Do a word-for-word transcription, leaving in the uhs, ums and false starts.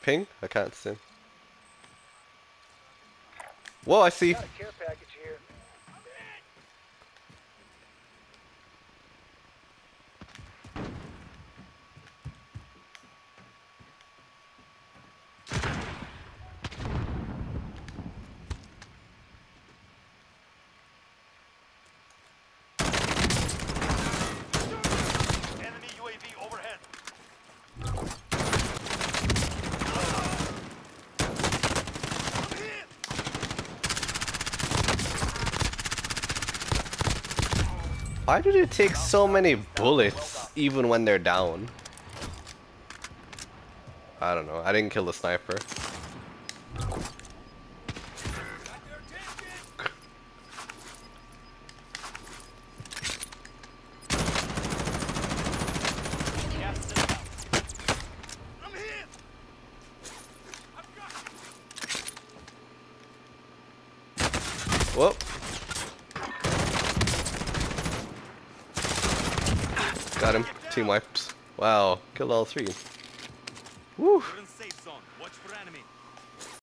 Ping? I can't see. Whoa, I see. Got a care package here. Enemy U A V overhead. Why do they take so many bullets even when they're down? I don't know. I didn't kill the sniper. Whoop. Got him. Team wipes. Wow. Killed all three. Woo.